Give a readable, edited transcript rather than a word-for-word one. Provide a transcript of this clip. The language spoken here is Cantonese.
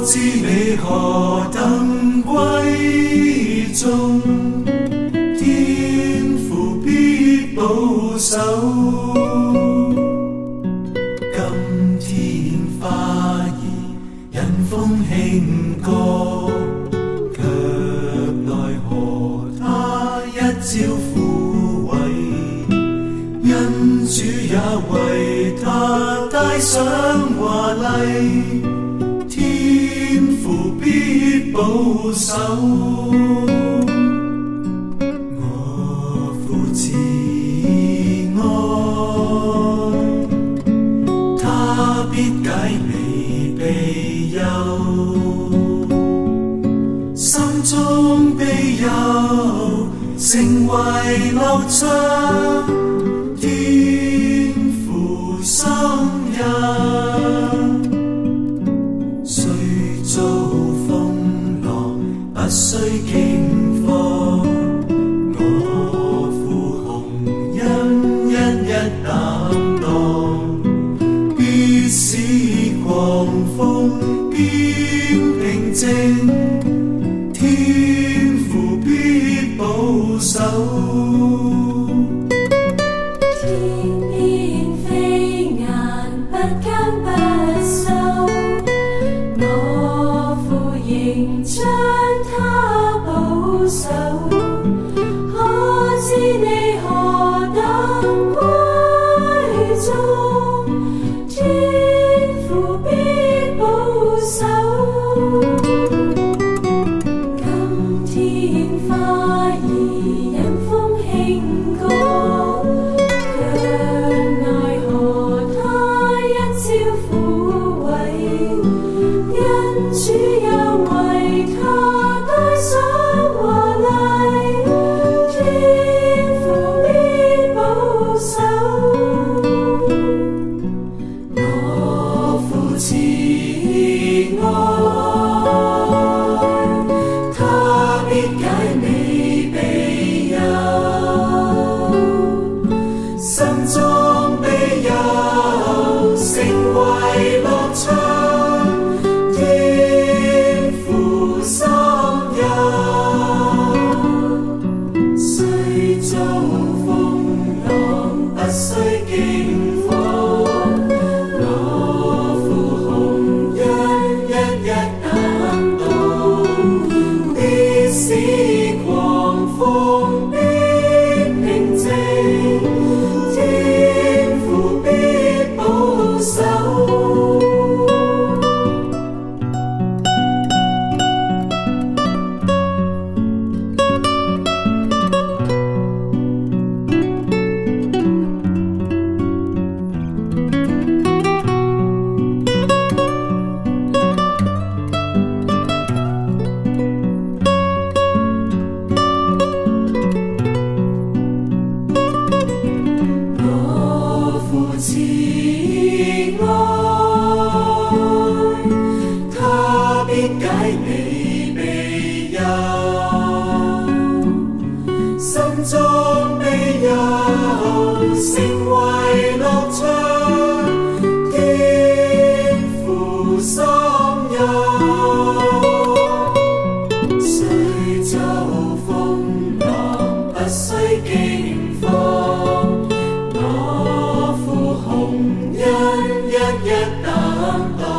知你何等貴重，天父必保守。今天花兒因風輕歌，卻奈何他一朝枯萎。因主也為他帶上華麗，天父必保守。我父慈愛，他必解你悲憂，心中悲憂成為樂章，天父心印。雖遭風浪不須驚慌，我父洪恩一一擔當，必使狂風變平靜，天父必保守。 將他保守，可知你何等貴重，天父必保守。今天花兒因風輕歌，卻奈何他一朝枯萎。因主也為他帶上華麗，天父必保守。我父慈愛，他必解你悲憂，心中悲憂成為樂章，天父心印。雖遭風浪不須驚慌，我父洪恩一一擔當，必使狂風變平靜，天父必保守。慈愛，他必解你悲憂，心中悲憂成為樂章，天父心印。雖遭風浪不須驚慌，我父洪恩一一擔當。